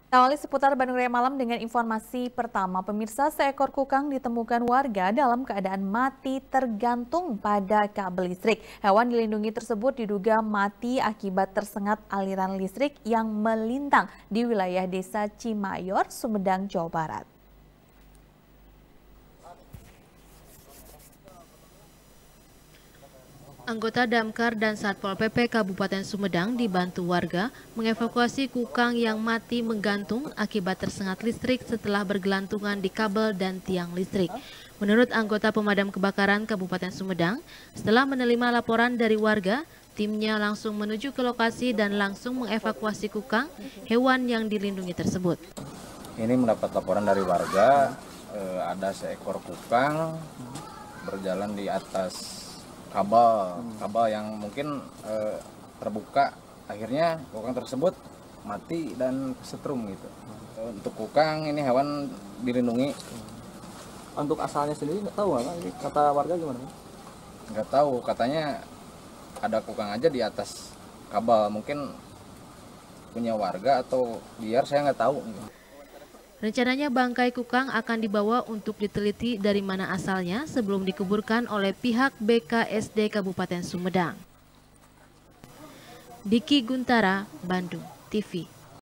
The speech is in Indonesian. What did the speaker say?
Awali seputar Bandung Raya Malam dengan informasi pertama. Pemirsa, seekor kukang ditemukan warga dalam keadaan mati tergantung pada kabel listrik. Hewan dilindungi tersebut diduga mati akibat tersengat aliran listrik yang melintang di wilayah Desa Cimayor, Sumedang, Jawa Barat. Anggota Damkar dan Satpol PP Kabupaten Sumedang dibantu warga mengevakuasi kukang yang mati menggantung akibat tersengat listrik setelah bergelantungan di kabel dan tiang listrik. Menurut anggota pemadam kebakaran Kabupaten Sumedang, setelah menerima laporan dari warga, timnya langsung menuju ke lokasi dan langsung mengevakuasi kukang hewan yang dilindungi tersebut. Ini mendapat laporan dari warga, ada seekor kukang berjalan di atas kabel yang mungkin terbuka, akhirnya kukang tersebut mati dan setrum gitu. Untuk kukang ini hewan dilindungi. Untuk asalnya sendiri nggak tahu apa ini, kata warga gimana? Nggak tahu, katanya ada kukang aja di atas kabel, mungkin punya warga atau biar, saya nggak tahu. Rencananya bangkai kukang akan dibawa untuk diteliti dari mana asalnya sebelum dikuburkan oleh pihak BKSD Kabupaten Sumedang. Diki Guntara, Bandung TV.